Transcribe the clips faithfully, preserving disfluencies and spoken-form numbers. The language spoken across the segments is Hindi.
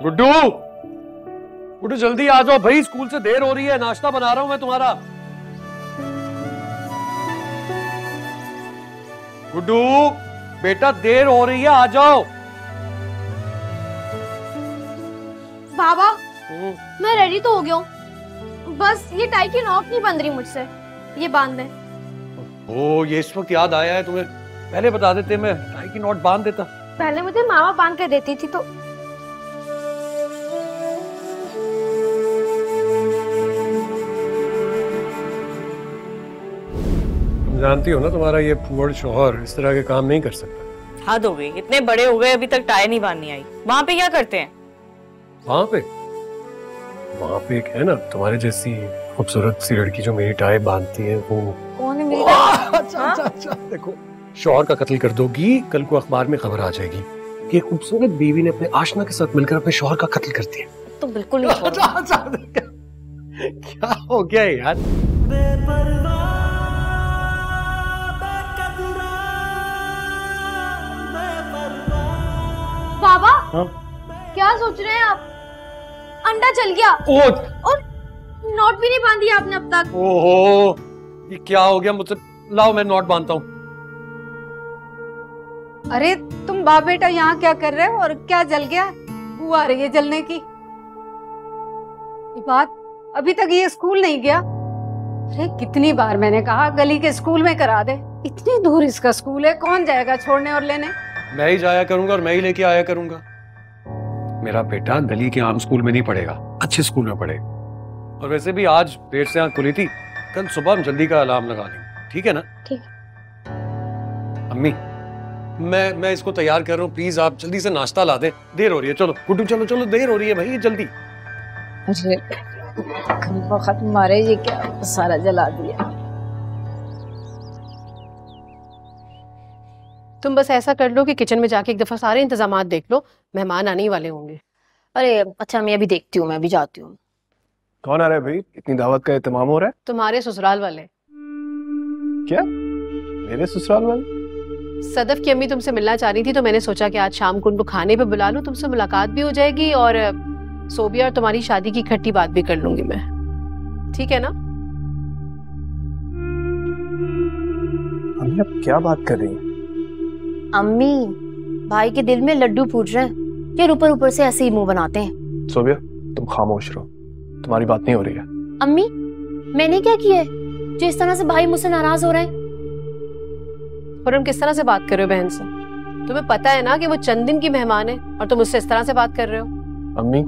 गुड्डू, गुड्डू जल्दी आ जाओ भाई, स्कूल से देर हो रही है, नाश्ता बना रहा हूं मैं तुम्हारा। गुड्डू बेटा देर हो रही है, आ जाओ। बाबा मैं रेडी तो हो गया हूँ, बस ये टाई की नॉट नहीं बंध रही मुझसे, ये बांध दे। ओ ये इस वक्त याद आया है तुम्हें, पहले बता देते मैं टाई की नॉट बांध देता। पहले मुझे मामा बांध कर देती थी तो। जानती हो ना तुम्हारा ये फुअड़ शौहर इस तरह के काम नहीं कर सकता। हद हो गई, इतने बड़े हो गए अभी तक टाई नहीं बांधनी आई। वहाँ पे क्या करते हैं? वहाँ पे वहाँ पे एक है ना तुम्हारे जैसी खूबसूरत सी लड़की जो मेरी टाई बांधती है, वो कौन है मेरी? अच्छा अच्छा अच्छा देखो, शौहर का कत्ल कर दोगी, कल को अखबार में खबर आ जाएगी कि एक खूबसूरत बीवी ने अपने आशना के साथ मिलकर अपने शौहर का कत्ल कर दिया। तो बिल्कुल नहीं छोड़ूंगा। क्या हो गया यार? बाबा हाँ? क्या सोच रहे हैं आप? अंडा जल गया ओ, और नॉट भी नहीं बांधी आपने अब तक। ओहो ये क्या हो गया मुझसे? लाओ मैं नॉट बांधता हूँ। अरे तुम बाप बेटा यहाँ क्या कर रहे हो और क्या जल गया? बू आ रही है जलने की। ये बात अभी तक ये स्कूल नहीं गया। अरे कितनी बार मैंने कहा गली के स्कूल में करा दे, इतनी दूर इसका स्कूल है, कौन जाएगा छोड़ने और लेने? मैं ही जाया करूंगा और मैं ही लेके आया करूंगा। मेरा बेटा गली के आम स्कूल में नहीं पढ़ेगा, अच्छे स्कूल में पढ़ेगा। और वैसे भी आज देर से आंख खुली थी, कल सुबह हम जल्दी का अलार्म लगा लेंगे, ठीक है ना? ठीक है। अम्मी मैं मैं इसको तैयार कर रहा हूँ, प्लीज आप जल्दी से नाश्ता ला दें, देर हो रही है। चलो गुड्डू चलो चलो, देर हो रही है भाई, जल्दी। मुझे खत्म मारे, ये क्या सारा जला दिया। तुम बस ऐसा कर लो कि किचन में जाके एक दफा सारे इंतजामात देख लो, मेहमान आने ही वाले होंगे। अरे अच्छा मैं अभी देखती हूँ, मैं अभी जाती हूँ। कौन आ रहा है भाई? इतनी दावत का एहतमाम हो रहा है? तुम्हारे ससुराल वाले। क्या मेरे ससुराल वाले? सदफ की अम्मी तुमसे मिलना चाह रही थी, तो मैंने सोचा कि आज शाम को उनको खाने पे बुला लूं, तुमसे मुलाकात भी हो जाएगी और सोबिया और तुम्हारी शादी की इकट्ठी बात भी कर लूंगी मैं, ठीक है ना? अम्मी आप क्या बात कर रही हैं? अम्मी भाई के दिल में लड्डू फूट रहे हैं, ये ऊपर ऊपर से ऐसे ही मुंह बनाते हैं। सोबिया तुम खामोश रहो, तुम्हारी बात नहीं हो रही है। अम्मी मैंने क्या किया है जो इस तरह से भाई मुझसे नाराज हो रहे हैं? और हम किस तरह से बात कर रहे हो बहन से? तुम्हें पता है ना कि वो चंद दिन की मेहमान है और तुम उससे इस तरह से बात कर रहे हो। अम्मी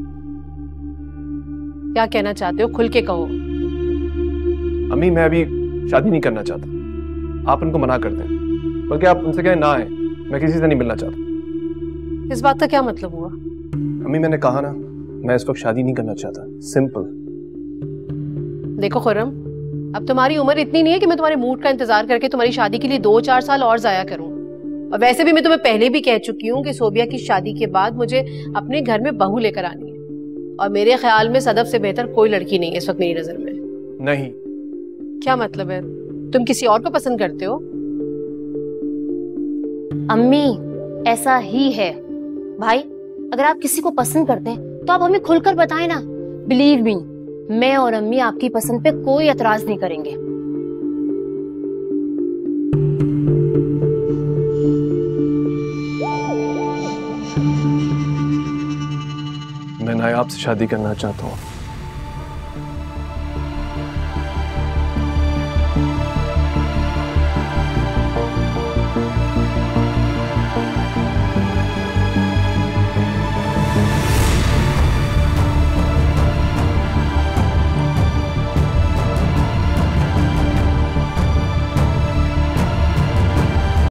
क्या कहना चाहते हो? खुल के कहो। अम्मी मैं अभी शादी नहीं करना चाहता, आप उनको मना कर दें, बल्कि आप उनसे कहें ना है, मैं किसी से नहीं मिलना चाहता। इस बात का क्या मतलब हुआ? अम्मी मैंने कहा ना, मैं इस वक्त शादी नहीं करना चाहता, सिंपल। देखो खुर्रम, अब तुम्हारी उम्र इतनी नहीं है कि मैं तुम्हारे मूड का इंतजार करके तुम्हारी शादी के लिए दो चार साल और जाया करूं। और वैसे भी मैं तुम्हें पहले भी कह चुकी हूँ कि सोबिया की शादी के बाद मुझे अपने घर में बहू लेकर आनी है, और मेरे ख्याल में सदफ से बेहतर कोई लड़की नहीं है इस वक्त मेरी नजर में। नहीं। क्या मतलब है? तुम किसी और को पसंद करते हो? अम्मी ऐसा ही है भाई, अगर आप किसी को पसंद करते हैं तो आप हमें खुलकर बताएं ना। बिलीव मी, मैं और अम्मी आपकी पसंद पे कोई एतराज नहीं करेंगे। मैं नायाब से शादी करना चाहता हूँ।